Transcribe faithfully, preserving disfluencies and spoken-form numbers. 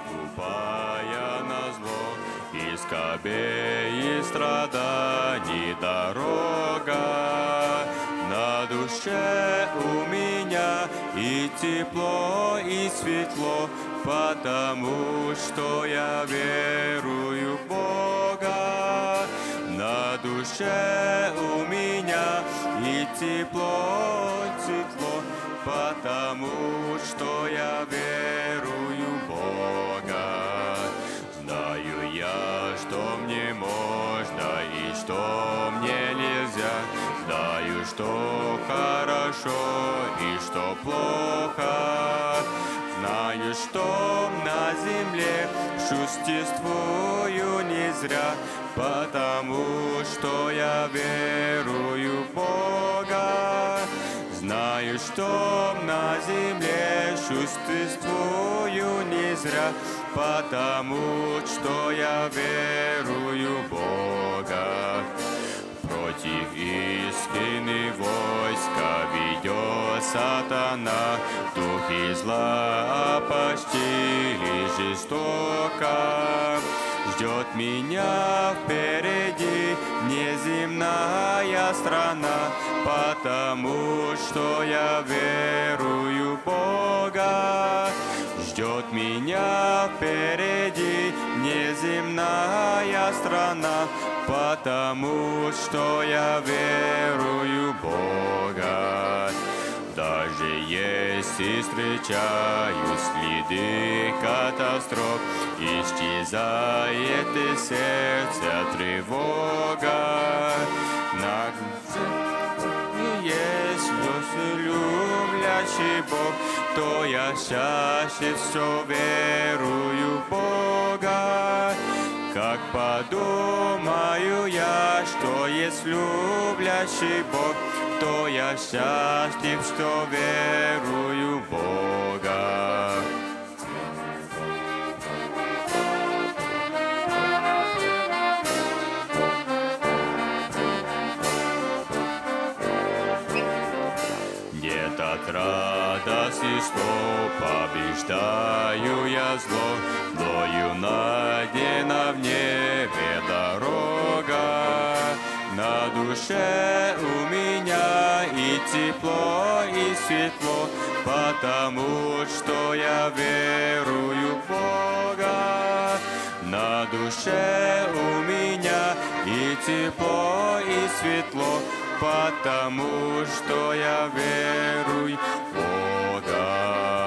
ступая на зло, и скорбей и страданий дорога. На душе у меня и тепло, и светло, потому что я верую в Бога. На душе у меня и тепло, и светло, потому что я верую в Бога. Знаю я, что мне можно и что мне нельзя. Знаю, что хорошо и что плохо. Знаю, что на земле существую не зря, потому что я верую в Бога. Знаю, что на земле существую не зря, потому что я верую в Бога. Против истины войска ведет сатана, духи зла опостили жестоко. Ждет меня впереди неземная страна, потому что я верую в Бога. Ждет меня впереди неземная страна, потому что я верую в Бога. Даже если встречаю следы катастроф, исчезает из сердца тревога. На есть любящий Бог, то я чаще все верую в Бога. Как подумаю я, что есть любящий Бог, то я счастлив, что верую в Бога. Нет от радости, что побеждаю я зло, Плою найдена в небе дорога. На душе у меня и тепло, и светло, потому что я верую в Бога. На душе у меня и тепло, и светло, потому что я верую в Бога.